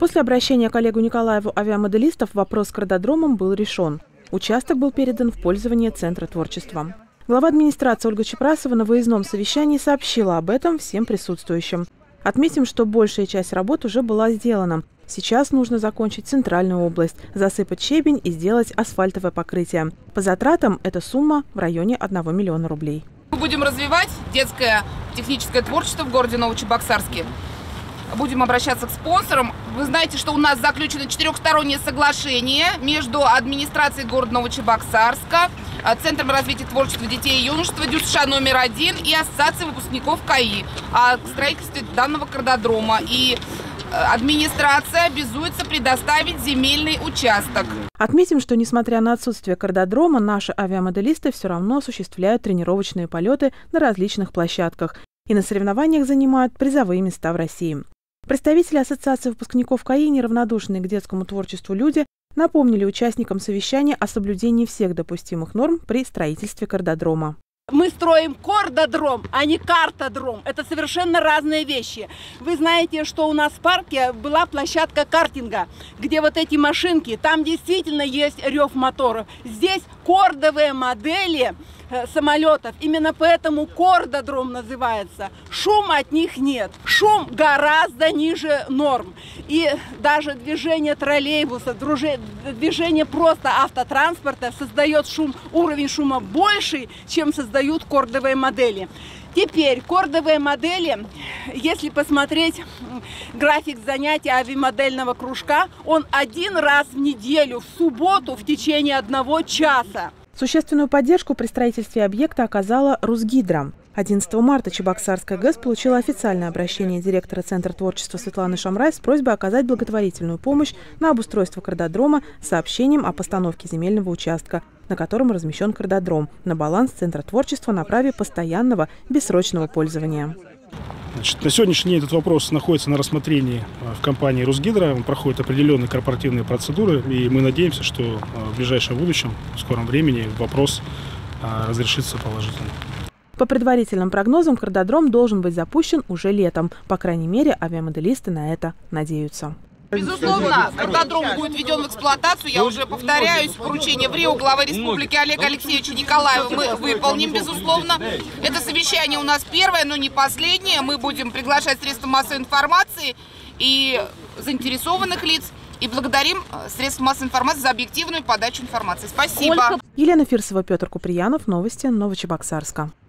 После обращения к Олегу Николаеву авиамоделистов вопрос с кардодромом был решен. Участок был передан в пользование Центра творчества. Глава администрации Ольга Чепрасова на выездном совещании сообщила об этом всем присутствующим. Отметим, что большая часть работ уже была сделана. Сейчас нужно закончить центральную область, засыпать щебень и сделать асфальтовое покрытие. По затратам эта сумма в районе 1 миллиона рублей. Мы будем развивать детское техническое творчество в городе Новочебоксарске. Будем обращаться к спонсорам. Вы знаете, что у нас заключено 4-стороннее соглашение между администрацией города Новочебоксарска, Центром развития творчества детей и юношества ДЮСШ номер 1 и Ассоциацией выпускников КАИ о строительстве данного кардодрома. И администрация обязуется предоставить земельный участок. Отметим, что несмотря на отсутствие кардодрома, наши авиамоделисты все равно осуществляют тренировочные полеты на различных площадках и на соревнованиях занимают призовые места в России. Представители Ассоциации выпускников КАИ, неравнодушные к детскому творчеству люди, напомнили участникам совещания о соблюдении всех допустимых норм при строительстве кардодрома. Мы строим кордодром, а не картодром. Это совершенно разные вещи. Вы знаете, что у нас в парке была площадка картинга, где вот эти машинки, там действительно есть рев моторов. Здесь кордовые модели самолетов. Именно поэтому кордодром называется. Шума от них нет. Шум гораздо ниже норм. И даже движение троллейбуса, движение просто автотранспорта создает шум, уровень шума больший, чем создают кордовые модели. Теперь кордовые модели, если посмотреть график занятий авиамодельного кружка, он 1 раз в неделю, в субботу, в течение 1 часа. Существенную поддержку при строительстве объекта оказала Русгидро. 11 марта Чебоксарская ГЭС получила официальное обращение директора Центра творчества Светланы Шамрай с просьбой оказать благотворительную помощь на обустройство кардодрома с сообщением о постановке земельного участка, на котором размещен кардодром, на баланс Центра творчества на праве постоянного бессрочного пользования. На сегодняшний день этот вопрос находится на рассмотрении в компании Русгидро. Он проходит определенные корпоративные процедуры, и мы надеемся, что в ближайшем будущем, в скором времени, вопрос разрешится положительно. По предварительным прогнозам, кардодром должен быть запущен уже летом. По крайней мере, авиамоделисты на это надеются. Безусловно, кардодром будет введен в эксплуатацию. Я уже повторяюсь, поручение в Рио главы республики Олега Алексеевича Николаева мы выполним, безусловно. Это совещание у нас первое, но не последнее. Мы будем приглашать средства массовой информации и заинтересованных лиц. И благодарим средства массовой информации за объективную подачу информации. Спасибо. Елена Фирсова, Петр Куприянов. Новости Новочебоксарска.